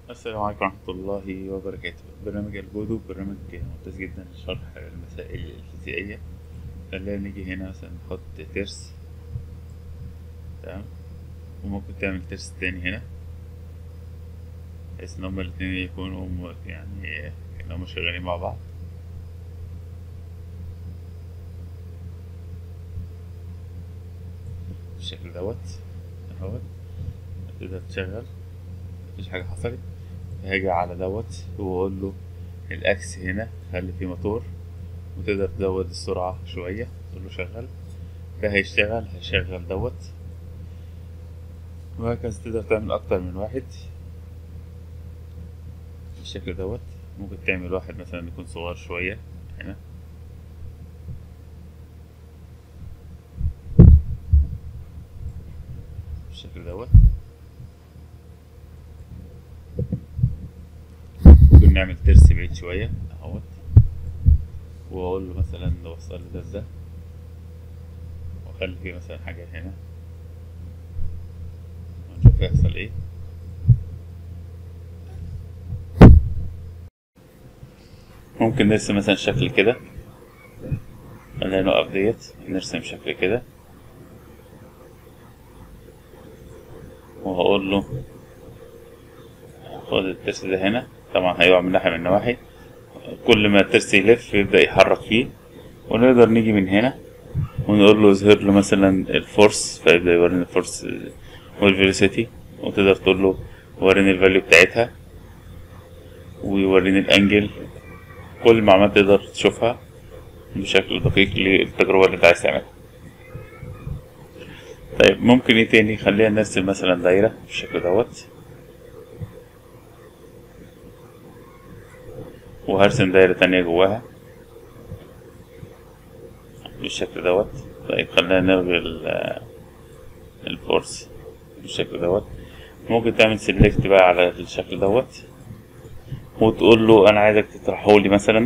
السلام عليكم ورحمة الله وبركاته. برنامج الجودو برنامج ممتاز جدا لشرح المسائل الفيزيائية. خلينا نيجي هنا مثلا نحط ترس، تمام، وممكن تعمل ترس تاني هنا بحيث إن هما الاتنين يكونوا يعني كأنهم شغالين مع بعض بالشكل دوت اهوت. تقدر تشغل، مفيش حاجة حصلت. هاجي على دوت وأقول له الأكس هنا خلي فيه موتور، وتقدر تزود السرعة شوية، تقول له شغل. ده هيشغل دوت، وهكذا تقدر تعمل أكتر من واحد بالشكل دوت. ممكن تعمل واحد مثلا يكون صغير شوية هنا بالشكل دوت. ممكن نعمل ترس بعيد شوية اهوت، وأقول له مثلا وصل لي ده وأخلي فيه مثلا حاجة هنا ونشوف هيحصل ايه. ممكن نرسم مثلا شكل كده، خلينا نوقف ديت، نرسم شكل كده وهقول له خد الترس ده هنا. طبعا هيقع من ناحية من النواحي، كل ما الترس يلف يبدأ يحرك فيه. ونقدر نيجي من هنا ونقول له يظهر له مثلا الفورس، فيبدأ يوريني الفورس والفيلوسيتي. وتقدر تقول له وريني الفاليو بتاعتها ويوريني الانجل. كل المعلومات تقدر تشوفها بشكل دقيق للتجربة اللي انت عايز تعملها. طيب ممكن ايه تاني؟ خلينا نرسم مثلا دايرة بالشكل دوت، وهرسم دايرة تانية جواها بالشكل دوت. طيب خلينا نلغي الفورس بالشكل دوت. ممكن تعمل سيلكت بقى على الشكل دوت وتقول له انا عايزك تطرحه لي مثلا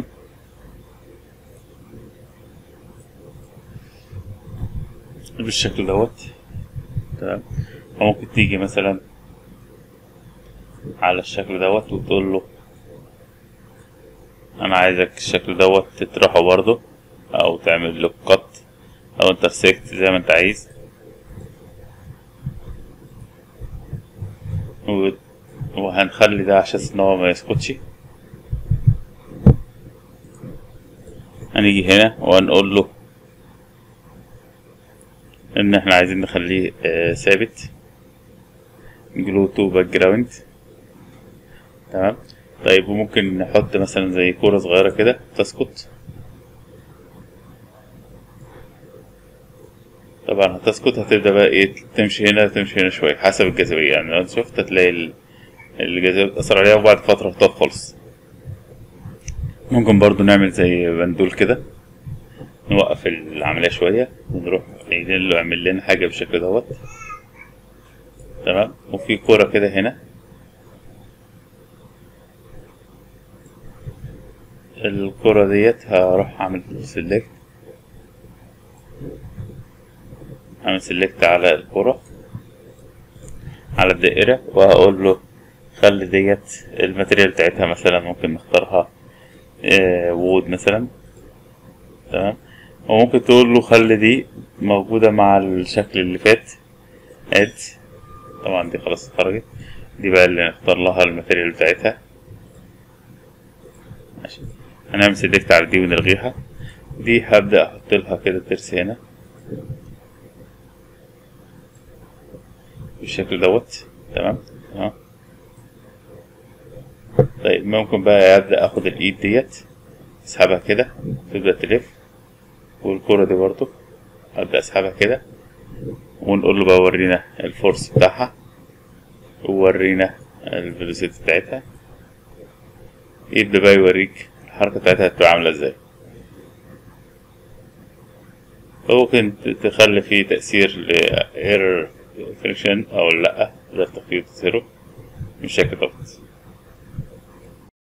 بالشكل دوت، تمام. وممكن تيجي مثلا على الشكل دوت وتقول له انا عايزك الشكل دوت تطرحه برضه، او تعمل له قط او انترسكت زي ما انت عايز. وهنخلي ده عشان ان هو ما يسقطش. هنيجي هنا وهنقول له ان احنا عايزين نخليه ثابت، جلو تو باك جراوند، تمام. طيب وممكن نحط مثلا زي كورة صغيرة كده تسقط. طبعا هتسقط، هتبدأ بقى ايه، تمشي هنا تمشي هنا شوية حسب الجاذبية. يعني لو انت شفت هتلاقي الجاذبية بتأثر عليها وبعد فترة هتقف خالص. ممكن برضو نعمل زي بندول كده، نوقف العملية شوية ونروح قايلين له اعمل لنا حاجة بالشكل دوت، تمام. وفي كورة كده هنا، الكرة ديت هروح اعمل سيلكت، اعمل سيلكت على الكرة على الدائرة، وهقول له خلي ديت الماتريال بتاعتها مثلا ممكن نختارها وود مثلا، تمام. وممكن تقول له خلي دي موجودة مع الشكل اللي فات اد. طبعا دي خلاص اتخرجت، دي بقى اللي نختار لها الماتريال بتاعتها. ماشي، هنعمل سيلكت على دي ونلغيها. دي هبدأ احط لها كده ترس هنا بالشكل دوت، تمام. طيب ممكن بقى ابدأ اخد الايد ديت اسحبها كده تبدأ تلف، والكرة دي برضو ابدأ اسحبها كده، ونقول له بقى ورينا الفورس بتاعها وورينا الفيلوسيتي بتاعتها. يبدأ بقى يوريك الحركة بتاعتها هتبقى عاملة ازاي. ممكن تخلي فيه تأثير ل air friction او لأ، تقدر تخفيه وتظهره بالشكل دوت.